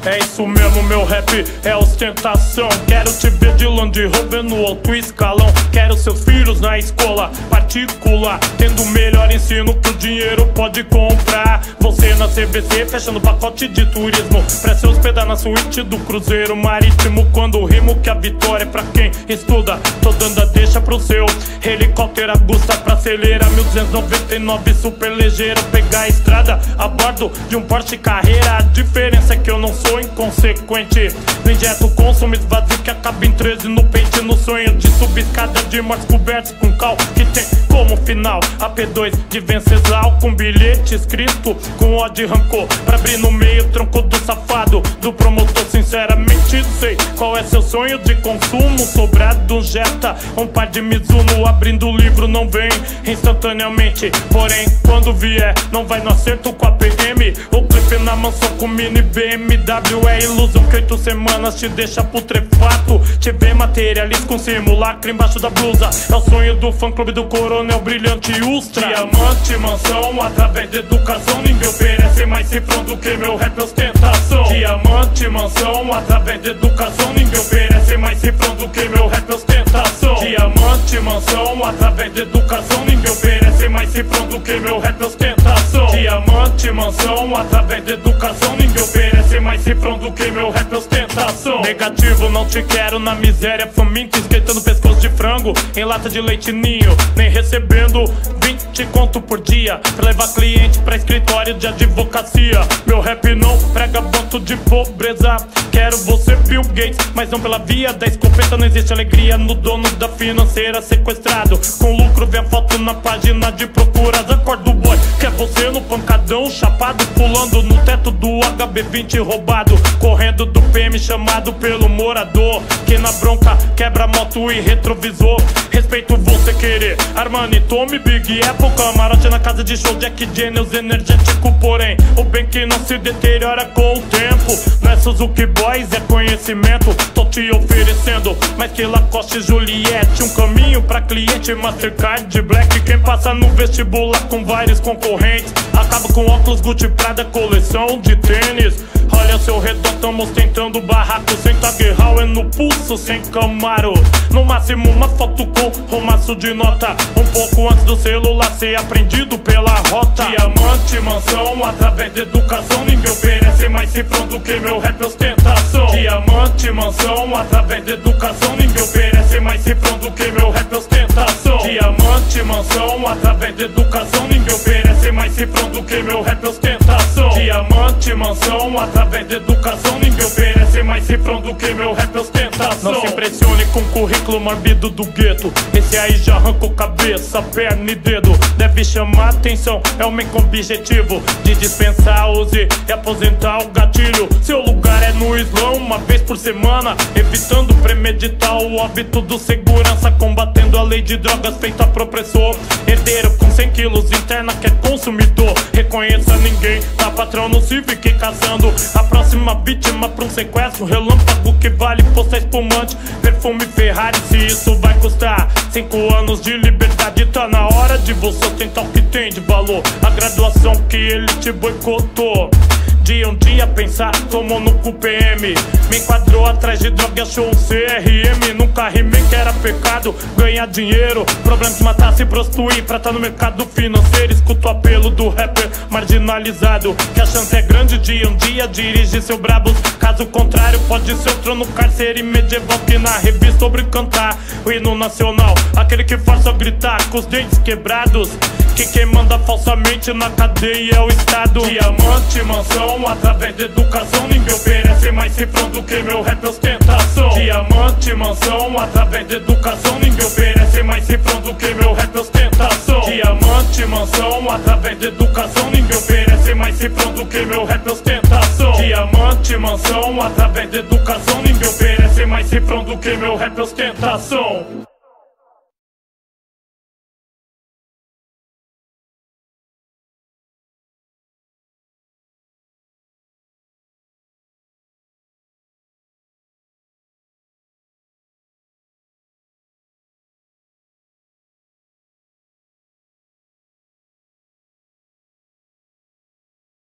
É isso mesmo, meu rap é ostentação. Quero te ver de Land Rover no alto escalão. Quero seus filhos na escola particular, tendo o melhor ensino que o dinheiro pode comprar. Você na CVC, fechando pacote de turismo, pra se hospedar na suíte do cruzeiro marítimo. Quando rimo que a vitória é pra quem estuda, tô dando a deixa pro seu helicóptero Augusta pra acelerar 1299 super ligeiro. Pegar a estrada a bordo de um Porsche Carreira. A diferença é que eu não sou inconsequente. Não injeto consumo vazio que acaba em 13 no pente. No sonho de subir escada de mortes cobertos com cal, que tem como final a P2 de Venceslau, com bilhete escrito com ódio e rancor, pra abrir no meio o tronco do safado do promotor. Sinceramente sei qual é seu sonho de consumo. Sobrado Jetta, um par de Mizuno. Abrindo o livro não vem instantaneamente, porém quando vier não vai no acerto com a PM. O clipe na mansão com mini BMW. É ilusão que 8 semanas te deixa putrefato. Te vê materialista com simulacro embaixo da blusa. É o sonho do fã clube do Coronel Brilhante Ustra. Diamante, mansão, através de educação. Ninguém oferece mais cifrão do que meu rap ostentação. Diamante, mansão, através de educação. Ninguém oferece mais cifrão do que meu rap ostentação. Diamante, mansão, através de educação. Ninguém oferece mais cifrão do que meu rap ostentação. Diamante, mansão, através de educação. Ninguém oferece mais cifrão do que meu rap ostentação. Negativo, não te quero na miséria, faminto, esquentando pescoço de frango em lata de leite ninho, nem recebendo 20 conto por dia pra levar cliente pra escritório de advocacia. Meu rap não prega banco de pobreza. Quero você Bill Gates, mas não pela via da escopeta. Não existe alegria no dono da financeira sequestrado. Com lucro vê a foto na página de procuras. Acorda o boy, quer você no pancadão chapado, pulando no teto do HB20 roubado, correndo do PM chamado pelo morador, que na bronca quebra moto e retrovisor. Respeito você querer Armani, Tommy, Big Apple, camarote na casa de show, Jack Daniels energético. Porém, o bem que não se deteriora com o tempo. Não é Suzuki Boys, é conhecimento. Tô te oferecendo mais que Lacoste e Juliette. Um caminho pra cliente, Mastercard Black. Quem passa no vestibular com vários concorrentes acaba com óculos Gucci Prada, coleção de tênis. Olha ao seu redor, tamo ostentando barraco. Sem Tag Heuer no pulso, sem Camaro. No máximo uma foto com romaço de nota, um pouco antes do celular ser apreendido pela rota. Diamante, mansão, através de educação. Ninguém oferece mais cifrão do que meu rap ostentação. Diamante, mansão, através de educação. Ninguém oferece mais cifrão do que meu rap ostentação. Diamante, mansão, através de educação. Ninguém oferece mais cifrão do que meu rap ostentação. Diamante, mansão, através de educação. Ninguém oferece mais cifrão do que meu rap ostentação. Não se impressione com o currículo morbido do gueto. Esse aí já arrancou cabeça, perna e dedo. Deve chamar atenção, é o meio com objetivo de dispensar, use e aposentar o gatilho. Seu lugar é no Islã, uma vez por semana, evitando premeditar o óbito do segurança, combatendo a lei de drogas feita pro opressor. Herdeiro com 100 quilos interna que é consumidor. Reconheça ninguém, tá patrão, não se fique caçando a próxima vítima pra um sequestro relâmpago que vale postar espumante, perfume Ferrari. Se isso vai custar 5 anos de liberdade, tá na hora de você tentar o que tem de valor. A graduação que ele te boicotou. Dia um dia pensar, tomou no cu PM. Me enquadrou atrás de droga e achou um CRM. Nunca rimei que era pecado ganhar dinheiro. Problema de matar, se prostituir pra tá no mercado financeiro. Escuto o apelo do rapper marginalizado, que a chance é grande de um dia dirigir seu brabos. Caso contrário pode ser o trono cárcere medieval que na revista sobre cantar o hino nacional. Aquele que força a gritar com os dentes quebrados, que quem manda falsamente na cadeia é o Estado. Diamante, mansão, através de educação. Ninguém oferece mais cifrão do que meu rap ostentação. Diamante, mansão, através de educação. Ninguém oferece mais cifrão do que meu rap ostentação. Diamante, mansão, através de educação. Ninguém oferece mais cifrão do que meu rap ostentação. Diamante, mansão, através de educação. Ninguém oferece mais cifrão do que meu rap ostentação.